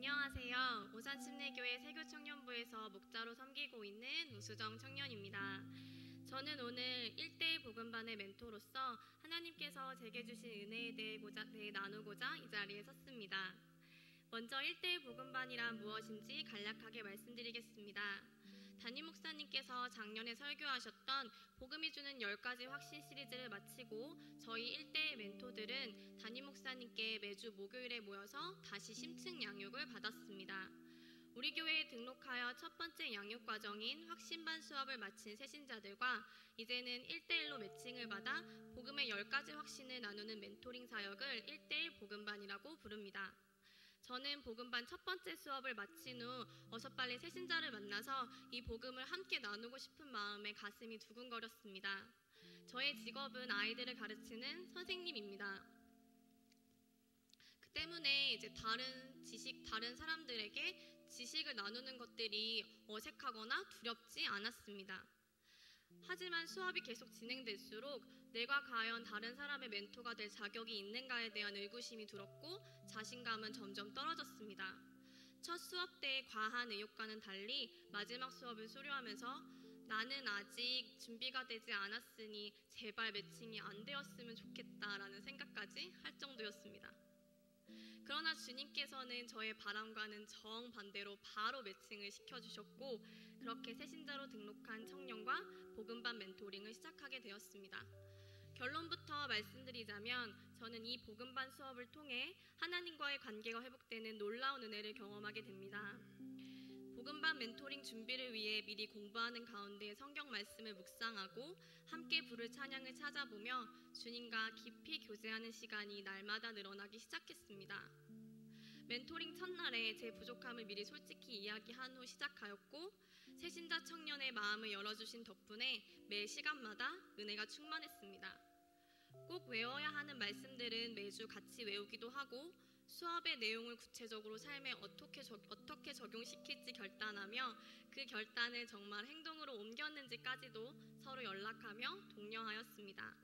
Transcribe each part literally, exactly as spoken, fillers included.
안녕하세요. 오산침례교회 세교청년부에서 목자로 섬기고 있는 우수정 청년입니다. 저는 오늘 일대일 복음반의 멘토로서 하나님께서 제게 주신 은혜에 대해 고자, 대해 나누고자 이 자리에 섰습니다. 먼저 일대일 복음반이란 무엇인지 간략하게 말씀드리겠습니다. 담임 목사님께서 작년에 설교하셨던 복음이 주는 열 가지 확신 시리즈를 마치고 저희 일대일 멘토들은 담임 목사님께 매주 목요일에 모여서 다시 심층 양육을 받았습니다. 우리 교회에 등록하여 첫 번째 양육 과정인 확신반 수업을 마친 새신자들과 이제는 일대일로 매칭을 받아 복음의 열 가지 확신을 나누는 멘토링 사역을 일대일 복음반이라고 부릅니다. 저는 복음반 첫 번째 수업을 마친 후 어서 빨리 새신자를 만나서 이 복음을 함께 나누고 싶은 마음에 가슴이 두근거렸습니다. 저의 직업은 아이들을 가르치는 선생님입니다. 그 때문에 이제 다른 지식, 다른 사람들에게 지식을 나누는 것들이 어색하거나 두렵지 않았습니다. 하지만 수업이 계속 진행될수록 내가 과연 다른 사람의 멘토가 될 자격이 있는가에 대한 의구심이 들었고 자신감은 점점 떨어졌습니다. 첫 수업 때의 과한 의욕과는 달리 마지막 수업을 수료하면서 나는 아직 준비가 되지 않았으니 제발 매칭이 안 되었으면 좋겠다라는 생각까지 할 정도였습니다. 그러나 주님께서는 저의 바람과는 정반대로 바로 매칭을 시켜주셨고 그렇게 새신자로 등록한 청년과 복음반 멘토링을 시작하게 되었습니다. 결론부터 말씀드리자면 저는 이 복음반 수업을 통해 하나님과의 관계가 회복되는 놀라운 은혜를 경험하게 됩니다. 복음반 멘토링 준비를 위해 미리 공부하는 가운데 성경 말씀을 묵상하고 함께 부를 찬양을 찾아보며 주님과 깊이 교제하는 시간이 날마다 늘어나기 시작했습니다. 멘토링 첫날에 제 부족함을 미리 솔직히 이야기한 후 시작하였고 새신자 청년의 마음을 열어주신 덕분에 매 시간마다 은혜가 충만했습니다. 꼭 외워야 하는 말씀들은 매주 같이 외우기도 하고 수업의 내용을 구체적으로 삶에 어떻게, 적, 어떻게 적용시킬지 결단하며 그 결단을 정말 행동으로 옮겼는지까지도 서로 연락하며 독려하였습니다.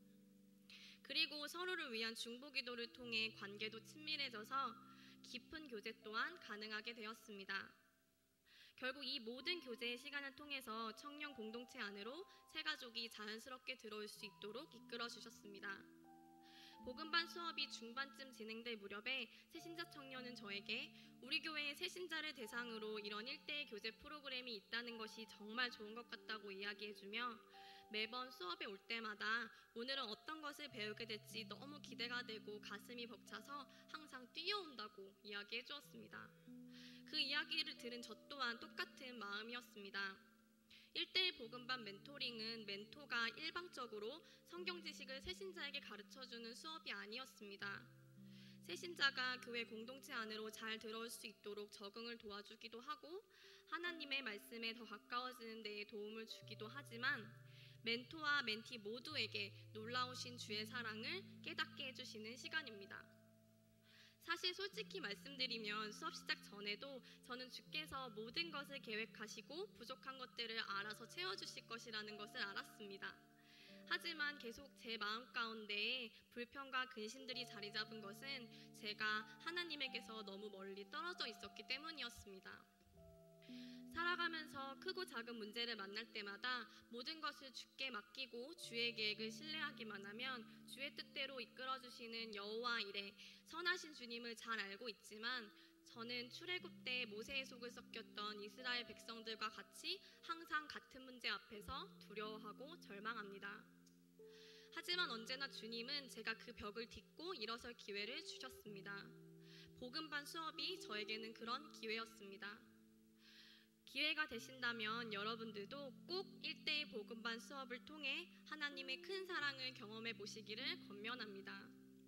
그리고 서로를 위한 중보기도를 통해 관계도 친밀해져서 깊은 교제 또한 가능하게 되었습니다. 결국 이 모든 교제의 시간을 통해서 청년 공동체 안으로 새 가족이 자연스럽게 들어올 수 있도록 이끌어 주셨습니다. 복음반 수업이 중반쯤 진행될 무렵에 새신자 청년은 저에게 우리 교회에 새신자를 대상으로 이런 일대일 교제 프로그램이 있다는 것이 정말 좋은 것 같다고 이야기해주며 매번 수업에 올 때마다 오늘은 어떤 것을 배우게 될지 너무 기대가 되고 가슴이 벅차서 항상 뛰어온다고 이야기해 주었습니다. 그 이야기를 들은 저 또한 똑같은 마음이었습니다. 일대일 복음반 멘토링은 멘토가 일방적으로 성경 지식을 새신자에게 가르쳐주는 수업이 아니었습니다. 새신자가 교회 공동체 안으로 잘 들어올 수 있도록 적응을 도와주기도 하고 하나님의 말씀에 더 가까워지는 데에 도움을 주기도 하지만 멘토와 멘티 모두에게 놀라우신 주의 사랑을 깨닫게 해주시는 시간입니다. 사실 솔직히 말씀드리면 수업 시작 전에도 저는 주께서 모든 것을 계획하시고 부족한 것들을 알아서 채워주실 것이라는 것을 알았습니다. 하지만 계속 제 마음 가운데에 불평과 근심들이 자리 잡은 것은 제가 하나님에게서 너무 멀리 떨어져 있었기 때문이었습니다. 살아가면서 크고 작은 문제를 만날 때마다 모든 것을 주께 맡기고 주의 계획을 신뢰하기만 하면 주의 뜻대로 이끌어주시는 여호와 이레 선하신 주님을 잘 알고 있지만 저는 출애굽 때 모세의 속을 썩겼던 이스라엘 백성들과 같이 항상 같은 문제 앞에서 두려워하고 절망합니다. 하지만 언제나 주님은 제가 그 벽을 딛고 일어설 기회를 주셨습니다. 복음반 수업이 저에게는 그런 기회였습니다. 기회가 되신다면 여러분들도 꼭 일대일 복음반 수업을 통해 하나님의 큰 사랑을 경험해 보시기를 권면합니다.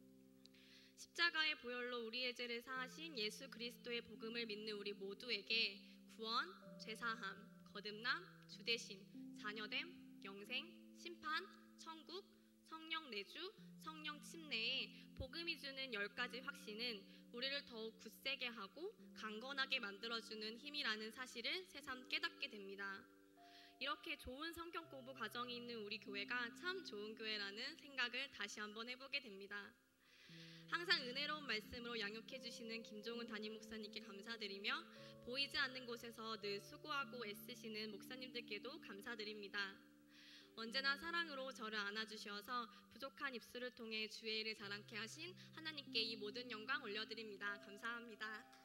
십자가의 보혈로 우리의 죄를 사하신 예수 그리스도의 복음을 믿는 우리 모두에게 구원, 죄사함, 거듭남, 주대심, 자녀됨, 영생, 심판, 천국, 성령 내주, 성령 침례에 복음이 주는 열 가지 확신은 우리를 더욱 굳세게 하고 강건하게 만들어주는 힘이라는 사실을 새삼 깨닫게 됩니다. 이렇게 좋은 성경 공부 과정이 있는 우리 교회가 참 좋은 교회라는 생각을 다시 한번 해보게 됩니다. 항상 은혜로운 말씀으로 양육해 주시는 김종훈 담임 목사님께 감사드리며 보이지 않는 곳에서 늘 수고하고 애쓰시는 목사님들께도 감사드립니다. 언제나 사랑으로 저를 안아주셔서 부족한 입술을 통해 주의 일을 자랑케 하신 하나님께 이 모든 영광 올려드립니다. 감사합니다.